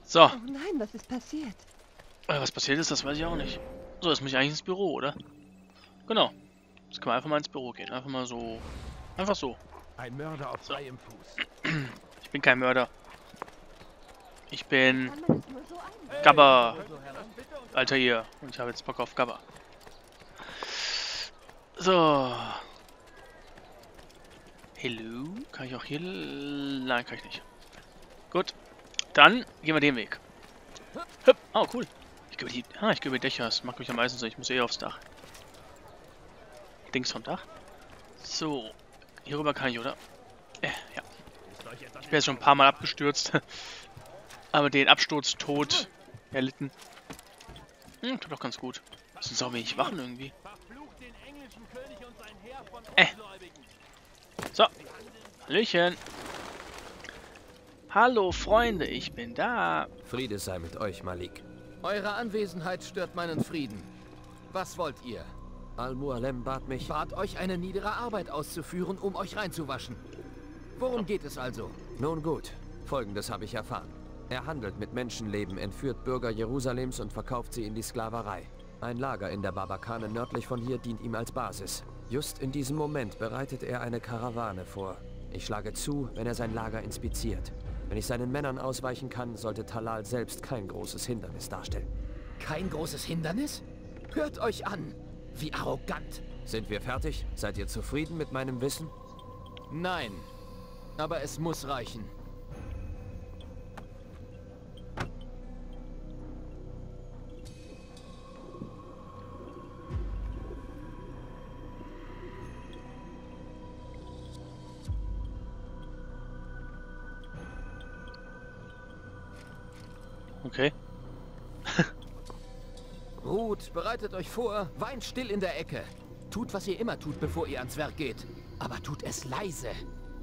So. Oh nein, was ist passiert? Was passiert ist, das weiß ich auch nicht. So, jetzt muss ich eigentlich ins Büro, oder? Genau. Jetzt können wir einfach mal ins Büro gehen. Einfach mal so. Einfach so. Ein Mörder auf freiem Fuß. Ich bin kein Mörder. Ich bin Kann man das nur so ein? Gabba. Alter hier. Und ich habe jetzt Bock auf Gabba. So. Hello? Kann ich auch hier... Nein, kann ich nicht. Gut. Dann gehen wir den Weg. Hüpp. Oh, cool. Ich gehe über die... Ah, ich gehe über die Dächer. Das macht mich am meisten so. Ich muss eh aufs Dach. Dings vom Dach. So. Hierüber kann ich, oder? Ja. Ich bin jetzt schon ein paar Mal abgestürzt. Aber den Absturz tot erlitten. Tut doch ganz gut. Das sind so wenig Wachen irgendwie. So. Hallöchen. Hallo Freunde, ich bin da. Friede sei mit euch, Malik. Eure Anwesenheit stört meinen Frieden. Was wollt ihr? Al-Mualem bat mich... Bat euch eine niedere Arbeit auszuführen, um euch reinzuwaschen. Worum geht es also? Nun gut, Folgendes habe ich erfahren. Er handelt mit Menschenleben, entführt Bürger Jerusalems und verkauft sie in die Sklaverei. Ein Lager in der Barbakane nördlich von hier dient ihm als Basis. Just in diesem Moment bereitet er eine Karawane vor. Ich schlage zu, wenn er sein Lager inspiziert. Wenn ich seinen Männern ausweichen kann, sollte Talal selbst kein großes Hindernis darstellen. Kein großes Hindernis? Hört euch an! Wie arrogant! Sind wir fertig? Seid ihr zufrieden mit meinem Wissen? Nein. Aber es muss reichen. Okay. Ruht, bereitet euch vor, weint still in der Ecke. Tut, was ihr immer tut, bevor ihr ans Werk geht. Aber tut es leise.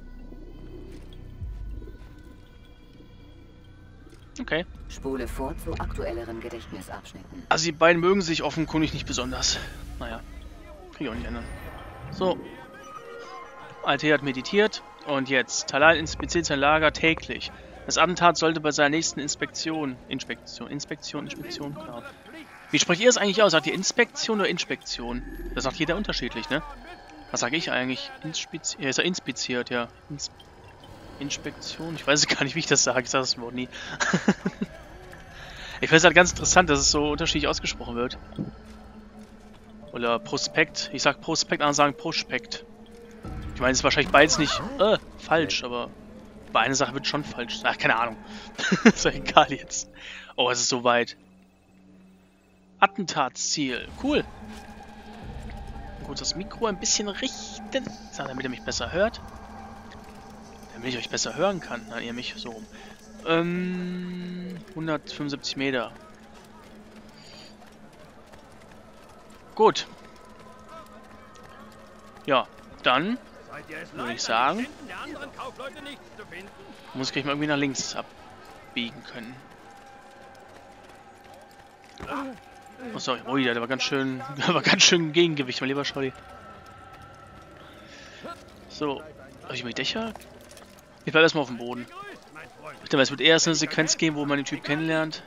Okay. Spule vor zu aktuelleren Gedächtnisabschnitten. Also die beiden mögen sich offenkundig nicht besonders. Naja. Krieg ich auch nicht ändern. So. Altair hat meditiert. Und jetzt. Talal inspiziert sein Lager täglich. Das Attentat sollte bei seiner nächsten Inspektion... Inspektion, klar. Wie sprecht ihr es eigentlich aus? Sagt ihr Inspektion oder Inspektion? Das sagt jeder unterschiedlich, ne? Was sage ich eigentlich? Ja, ist er inspiziert, ja. Inspektion? Ich weiß gar nicht, wie ich das sage. Ich sage das Wort nie. Ich finde es halt ganz interessant, dass es so unterschiedlich ausgesprochen wird. Oder Prospekt. Ich sag Prospekt, andere sagen Prospekt. Ich meine, es ist wahrscheinlich beides nicht falsch, aber bei einer Sache wird schon falsch. Ach, keine Ahnung. Ist ja egal jetzt. Oh, es ist so weit. Attentatsziel. Cool. Gut, das Mikro ein bisschen richten. So, damit ihr mich besser hört. Damit ich euch besser hören kann. Na, ihr mich so rum. 175 Meter. Gut. Ja, dann würde ich sagen, muss ich gleich mal irgendwie nach links abbiegen können. Oh, sorry. Oh ja, der war ganz schön Gegengewicht, mein lieber Scholli. So. Habe ich mal die Dächer? Ich bleib erstmal auf dem Boden. Ich glaube, es wird erst eine Sequenz geben, wo man den Typ kennenlernt.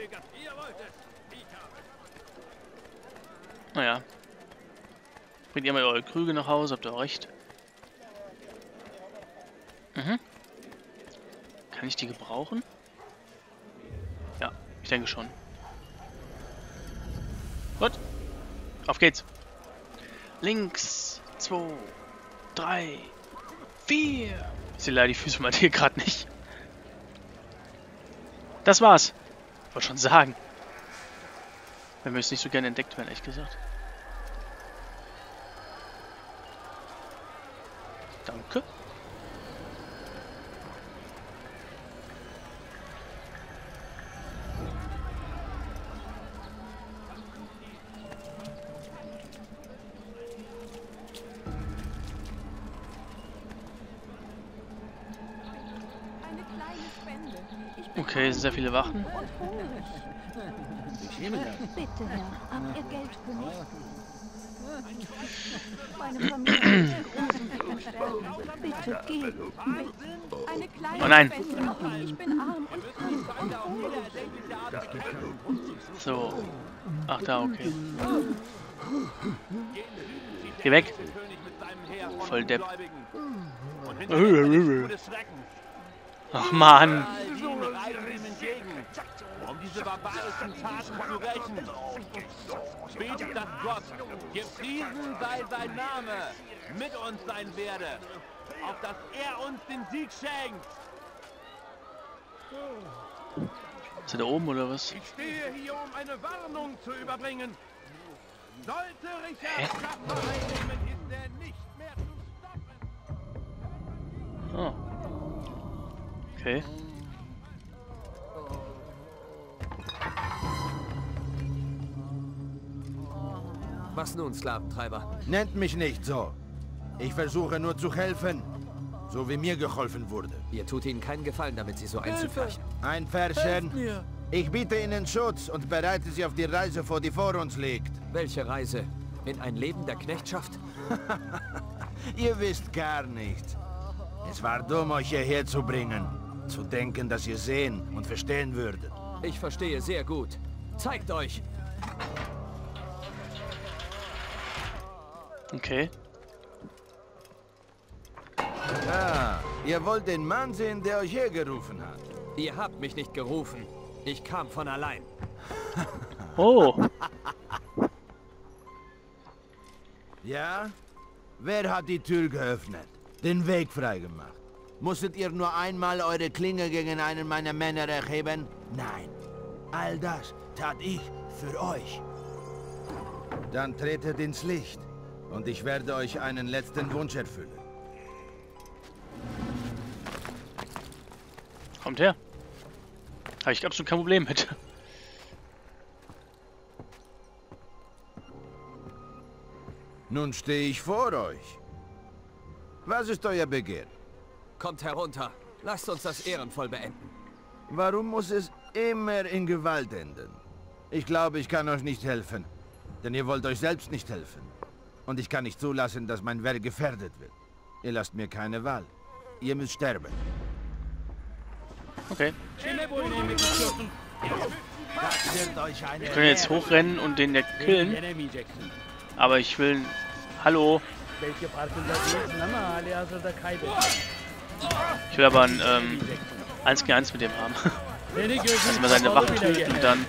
Naja. Bringt ihr mal eure Krüge nach Hause, habt ihr auch recht. Mhm. Kann ich die gebrauchen? Ja, ich denke schon. Gut. Auf geht's. Links. 2, 3, 4. Ich sehe leider die Füße mal hier gerade nicht. Das war's. Ich wollte schon sagen. Wenn wir jetzt nicht so gerne entdeckt werden, ehrlich gesagt. Danke. Okay, es sind sehr viele Wachen. Bitte, Herr, habt ihr Geld für mich? Meine Familie ist großen Verstärkung. Bitte, geh. Eine kleine Oh nein. Spende. Ich bin arm und krank und hungrig. So. Ach, da, okay. Geh weg. Voll Depp. Ach, Mann. Um diese barbarischen Taten zu rächen. Betet, dass Gott, gepriesen sei sein Name, mit uns sein werde, auf dass er uns den Sieg schenkt. Ist er da oben oder was? Ich stehe hier, um eine Warnung zu überbringen. Sollte Richard Schaffer einnehmen, ist er nicht mehr zu stoppen. Oh. Okay. Was nun, Sklaventreiber? Nennt mich nicht so. Ich versuche nur zu helfen, so wie mir geholfen wurde. Ihr tut ihnen keinen Gefallen, damit sie so einzufärchen. Ein Verschen. Ich biete Ihnen Schutz und bereite Sie auf die Reise vor, die vor uns liegt. Welche Reise? In ein Leben der Knechtschaft? Ihr wisst gar nichts. Es war dumm, euch hierher zu bringen. Zu denken, dass ihr sehen und verstehen würdet. Ich verstehe sehr gut. Zeigt euch! Okay. Ah, ihr wollt den Mann sehen, der euch hergerufen hat. Ihr habt mich nicht gerufen. Ich kam von allein. Oh. Ja? Wer hat die Tür geöffnet? Den Weg freigemacht? Musstet ihr nur einmal eure Klinge gegen einen meiner Männer erheben? Nein. All das tat ich für euch. Dann tretet ins Licht und ich werde euch einen letzten Wunsch erfüllen. Kommt her. Habe ich absolut kein Problem mit. Nun stehe ich vor euch. Was ist euer Begehr? Kommt herunter. Lasst uns das ehrenvoll beenden. Warum muss es immer in Gewalt enden? Ich glaube, ich kann euch nicht helfen. Denn ihr wollt euch selbst nicht helfen. Und ich kann nicht zulassen, dass mein Werk gefährdet wird. Ihr lasst mir keine Wahl. Ihr müsst sterben. Okay. Das wird euch eine Wir können jetzt hochrennen und den killen. Aber ich will... Hallo. Ich will aber ein 1 gegen 1 mit dem haben. Also mal seine Wachen töten und dann...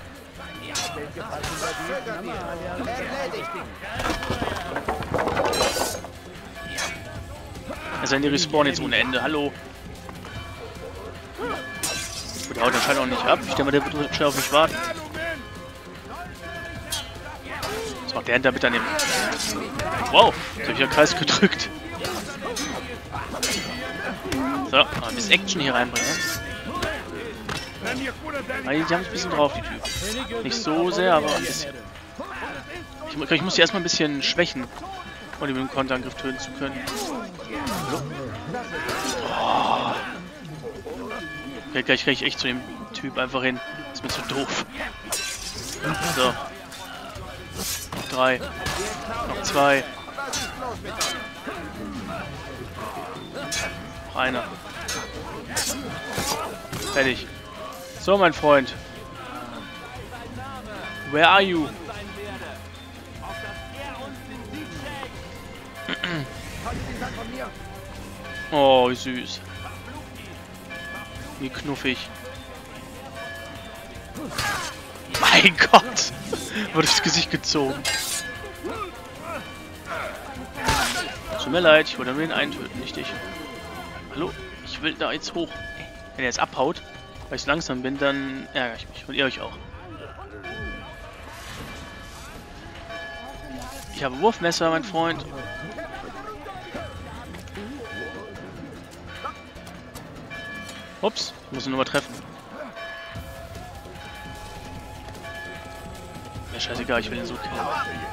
Also die respawnen jetzt ohne Ende. Hallo. Gut, der haut anscheinend auch nicht ab. Ich denke mal, der wird schnell auf mich warten. Was macht der hinter mit daneben? Wow, jetzt habe ich einen Kreis gedrückt. So, mal ein bisschen Action hier reinbringen. Die haben es ein bisschen drauf, die Typen. Nicht so sehr, aber ein bisschen. Ich muss die erstmal ein bisschen schwächen, um die mit dem Konterangriff töten zu können. So. Oh. Okay, gleich kriege ich echt zu dem Typ einfach hin. Ist mir zu doof. So. Noch 3. Noch 2. Noch einer. Fertig. So, mein Freund. Where are you? Oh, wie süß. Wie knuffig. Mein Gott! Wurde das Gesicht gezogen. Tut mir leid, ich wollte nur den einen töten, nicht dich. Hallo? Ich will da jetzt hoch. Wenn er jetzt abhaut, weil ich so langsam bin, dann ärgere ich mich. Und ihr euch auch. Ich habe Wurfmesser, mein Freund. Ups, ich muss ihn nur mal treffen. Ja, scheißegal, ich will ihn so killen.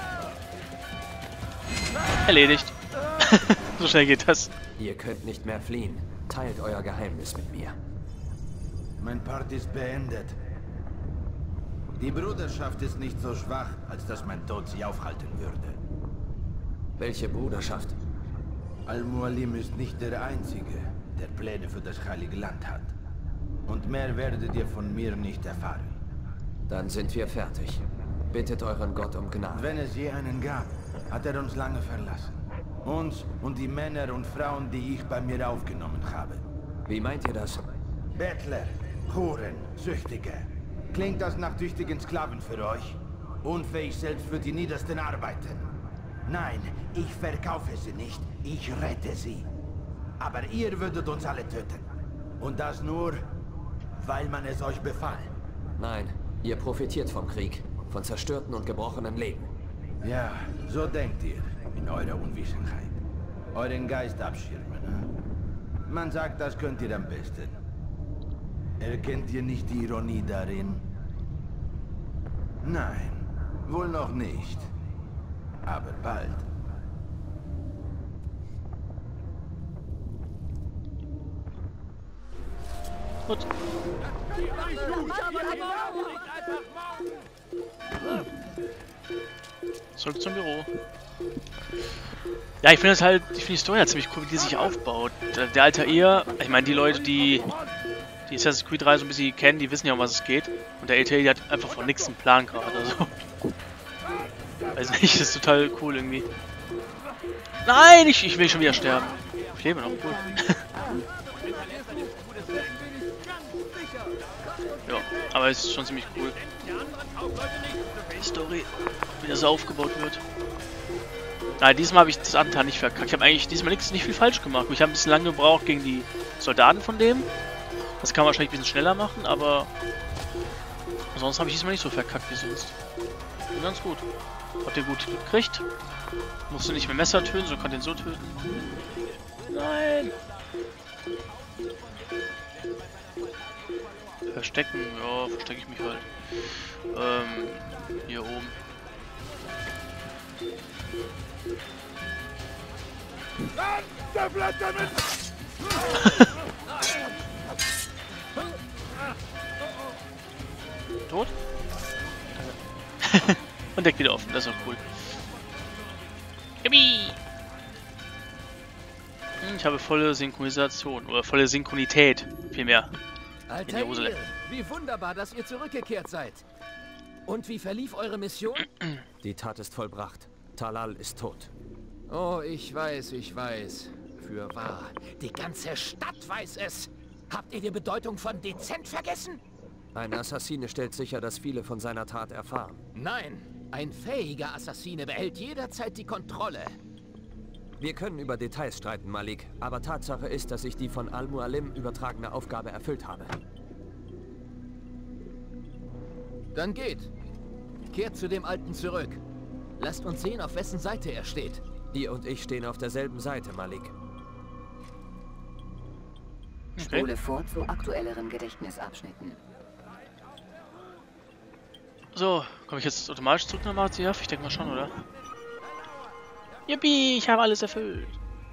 Erledigt. So schnell geht das. Ihr könnt nicht mehr fliehen. Teilt euer Geheimnis mit mir. Mein Part ist beendet. Die Bruderschaft ist nicht so schwach, als dass mein Tod sie aufhalten würde. Welche Bruderschaft? Al-Mualim ist nicht der Einzige, der Pläne für das Heilige Land hat. Und mehr werdet ihr von mir nicht erfahren. Dann sind wir fertig. Bittet euren Gott um Gnade. Wenn es je einen gab, hat er uns lange verlassen. Uns und die Männer und Frauen, die ich bei mir aufgenommen habe. Wie meint ihr das? Bettler, Huren, Süchtige. Klingt das nach tüchtigen Sklaven für euch? Unfähig selbst für die niedersten Arbeiten. Nein, ich verkaufe sie nicht, ich rette sie. Aber ihr würdet uns alle töten. Und das nur, weil man es euch befahl. Nein, ihr profitiert vom Krieg, von zerstörten und gebrochenen Leben. Ja, so denkt ihr, in eurer Unwissenheit. Euren Geist abschirmen, ne? Man sagt, das könnt ihr am besten. Erkennt ihr nicht die Ironie darin? Nein, wohl noch nicht. Aber bald. Gut. Zurück zum Büro. Ja, ich finde die Story halt ziemlich cool, wie die sich aufbaut. Der Altair, ich meine, die Leute, die Assassin's Creed 3 so ein bisschen kennen, die wissen ja, um was es geht. Und der Altair, der hat einfach von nichts einen Plan gerade. Also. Weiß nicht, das ist total cool irgendwie. Nein, ich will schon wieder sterben. Ich lebe noch, cool. Ja, aber es ist schon ziemlich cool. Die Story, wie das so aufgebaut wird. Nein, diesmal habe ich das Attentat nicht verkackt. Ich habe eigentlich diesmal nicht viel falsch gemacht. Ich habe ein bisschen lange gebraucht gegen die Soldaten von dem. Das kann man wahrscheinlich ein bisschen schneller machen, aber sonst habe ich diesmal nicht so verkackt wie sonst. Und ganz gut. Habt ihr gut gekriegt. Musst du nicht mit Messer töten, so könnt ihr ihn so töten. Nein! Verstecken, ja, verstecke ich mich halt. Hier oben. Tot? Und der geht wieder offen, das ist auch cool. Yippie! Ich habe volle Synchronisation, oder volle Synchronität, vielmehr. Alter, wie wunderbar, dass ihr zurückgekehrt seid. Und wie verlief eure Mission? Die Tat ist vollbracht. Talal ist tot. Oh, ich weiß, ich weiß. Für wahr. Die ganze Stadt weiß es. Habt ihr die Bedeutung von dezent vergessen? Ein Assassine stellt sicher, dass viele von seiner Tat erfahren. Nein, ein fähiger Assassine behält jederzeit die Kontrolle. Wir können über Details streiten, Malik, aber Tatsache ist, dass ich die von Al-Mualim übertragene Aufgabe erfüllt habe. Dann geht. Kehrt zu dem Alten zurück. Lasst uns sehen, auf wessen Seite er steht. Ihr und ich stehen auf derselben Seite, Malik. Spule vor zu aktuelleren Gedächtnisabschnitten. So, komme ich jetzt automatisch zurück nach Marziev? Ich denke mal schon, oder? Yippie, ich habe alles erfüllt.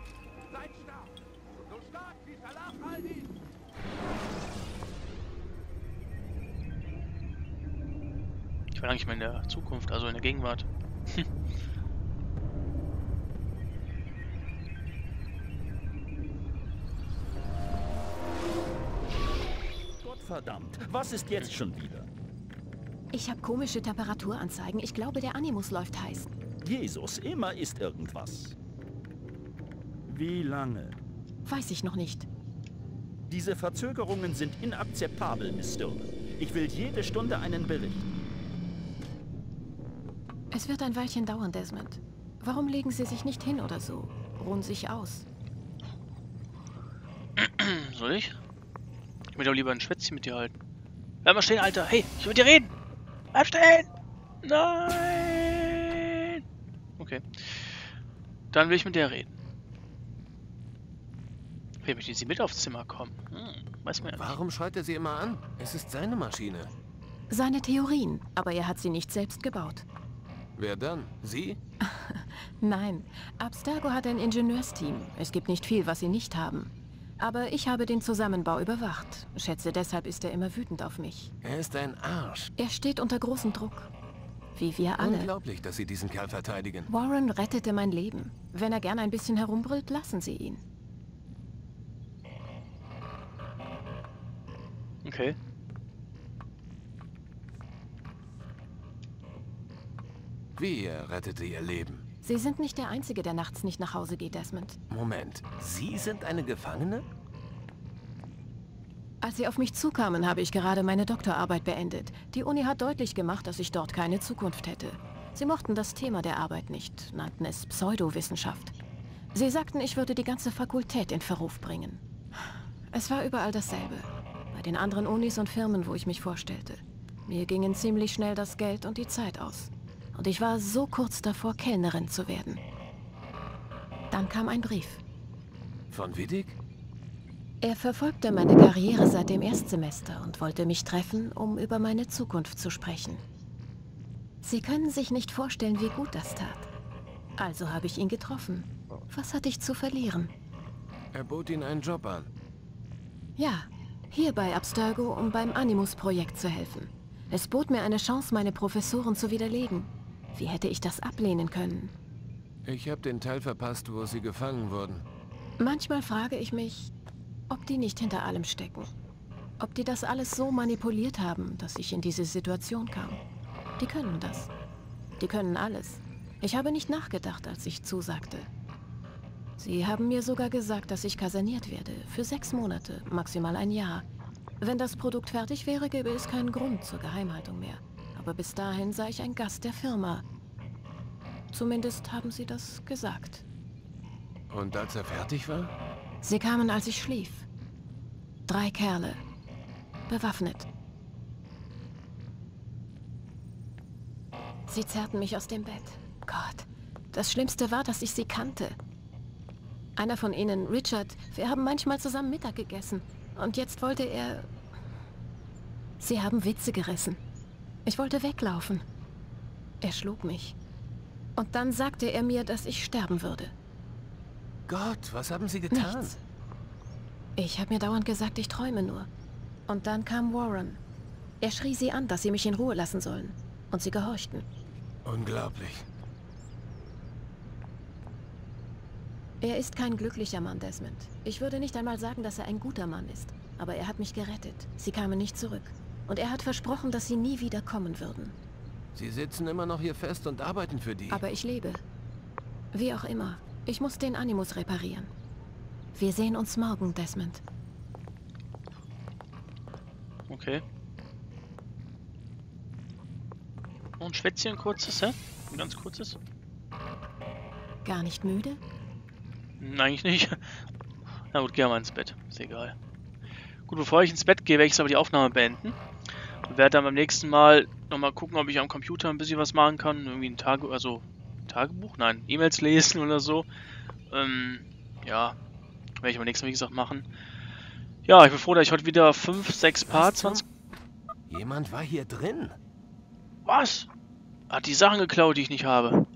Ich war eigentlich mal in der Zukunft, also in der Gegenwart. Gottverdammt, was ist jetzt schon wieder? Ich habe komische Temperaturanzeigen. Ich glaube, der Animus läuft heiß. Jesus, immer ist irgendwas. Wie lange? Weiß ich noch nicht. Diese Verzögerungen sind inakzeptabel, Miss Stone. Ich will jede Stunde einen Bericht. Es wird ein Weilchen dauern, Desmond. Warum legen Sie sich nicht hin oder so? Ruhen sich aus. Soll ich? Ich will doch lieber ein Schwätzchen mit dir halten. Bleib mal stehen, Alter. Hey, ich will mit dir reden. Bleib stehen. Nein. Okay. Dann will ich mit dir reden. Wie möchte sie mit aufs Zimmer kommen? Weiß man ja nicht. Warum schreit er sie immer an? Es ist seine Maschine. Seine Theorien, aber er hat sie nicht selbst gebaut. Wer dann? Sie? Nein, Abstergo hat ein Ingenieursteam. Es gibt nicht viel, was sie nicht haben. Aber ich habe den Zusammenbau überwacht. Schätze, deshalb ist er immer wütend auf mich. Er ist ein Arsch. Er steht unter großem Druck. Wie wir alle. Unglaublich, dass Sie diesen Kerl verteidigen. Warren rettete mein Leben. Wenn er gern ein bisschen herumbrüllt, lassen Sie ihn. Okay. Wie, er rettete ihr Leben? Sie sind nicht der Einzige, der nachts nicht nach Hause geht, Desmond. Moment, Sie sind eine Gefangene? Als Sie auf mich zukamen, habe ich gerade meine Doktorarbeit beendet. Die Uni hat deutlich gemacht, dass ich dort keine Zukunft hätte. Sie mochten das Thema der Arbeit nicht, nannten es Pseudowissenschaft. Sie sagten, ich würde die ganze Fakultät in Verruf bringen. Es war überall dasselbe. Bei den anderen Unis und Firmen, wo ich mich vorstellte. Mir gingen ziemlich schnell das Geld und die Zeit aus. Und ich war so kurz davor, Kellnerin zu werden. Dann kam ein Brief. Von Wittig? Er verfolgte meine Karriere seit dem Erstsemester und wollte mich treffen, um über meine Zukunft zu sprechen. Sie können sich nicht vorstellen, wie gut das tat. Also habe ich ihn getroffen. Was hatte ich zu verlieren? Er bot Ihnen einen Job an. Ja, hier bei Abstergo, um beim Animus-Projekt zu helfen. Es bot mir eine Chance, meine Professoren zu widerlegen. Wie hätte ich das ablehnen können? Ich habe den Teil verpasst, wo Sie gefangen wurden. Manchmal frage ich mich, ob die nicht hinter allem stecken. Ob die das alles so manipuliert haben, dass ich in diese Situation kam. Die können das. Die können alles. Ich habe nicht nachgedacht, als ich zusagte. Sie haben mir sogar gesagt, dass ich kaserniert werde. Für 6 Monate, maximal ein Jahr. Wenn das Produkt fertig wäre, gäbe es keinen Grund zur Geheimhaltung mehr. Aber bis dahin sei ich ein Gast der Firma. Zumindest haben sie das gesagt. Und als er fertig war? Sie kamen, als ich schlief. 3 Kerle. Bewaffnet. Sie zerrten mich aus dem Bett. Gott, das Schlimmste war, dass ich sie kannte. Einer von ihnen, Richard, wir haben manchmal zusammen Mittag gegessen. Und jetzt wollte er... Sie haben Witze gerissen. Ich wollte weglaufen. Er schlug mich. Und dann sagte er mir, dass ich sterben würde. Gott, was haben Sie getan? Nichts. Ich habe mir dauernd gesagt, ich träume nur. Und dann kam Warren. Er schrie sie an, dass sie mich in Ruhe lassen sollen. Und sie gehorchten. Unglaublich. Er ist kein glücklicher Mann, Desmond. Ich würde nicht einmal sagen, dass er ein guter Mann ist. Aber er hat mich gerettet. Sie kamen nicht zurück. Und er hat versprochen, dass sie nie wieder kommen würden. Sie sitzen immer noch hier fest und arbeiten für die. Aber ich lebe. Wie auch immer. Ich muss den Animus reparieren. Wir sehen uns morgen, Desmond. Okay. Und ein Schwätzchen, kurzes, hä? Ein ganz kurzes. Gar nicht müde? Eigentlich nicht. Na gut, geh mal ins Bett. Ist egal. Gut, bevor ich ins Bett gehe, werde ich jetzt aber die Aufnahme beenden. Und werde dann beim nächsten Mal nochmal gucken, ob ich am Computer ein bisschen was machen kann. Irgendwie ein Tagebuch? Nein, E-Mails lesen oder so. Ja, werde ich beim nächsten Mal, wie gesagt, machen. Ja, ich bin froh, dass ich heute wieder 5, 6 Parts... Jemand war hier drin. Was? Hat die Sachen geklaut, die ich nicht habe.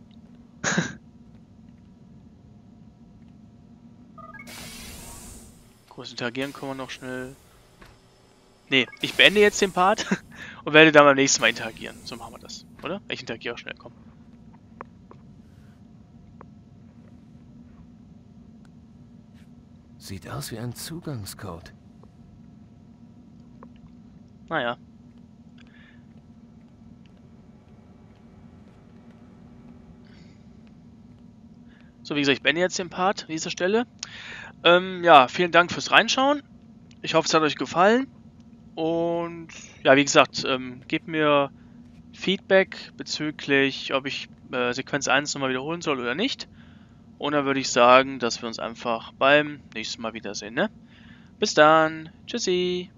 Kurz interagieren können wir noch schnell. Nee, ich beende jetzt den Part und werde dann beim nächsten Mal interagieren. So machen wir das, oder? Ich interagiere auch schnell, komm. Sieht aus wie ein Zugangscode. Naja. So, wie gesagt, ich beende jetzt den Part an dieser Stelle. Ja, vielen Dank fürs Reinschauen. Ich hoffe, es hat euch gefallen. Und ja, wie gesagt, gebt mir Feedback bezüglich, ob ich Sequenz 1 nochmal wiederholen soll oder nicht. Und dann würde ich sagen, dass wir uns einfach beim nächsten Mal wiedersehen, ne? Bis dann. Tschüssi.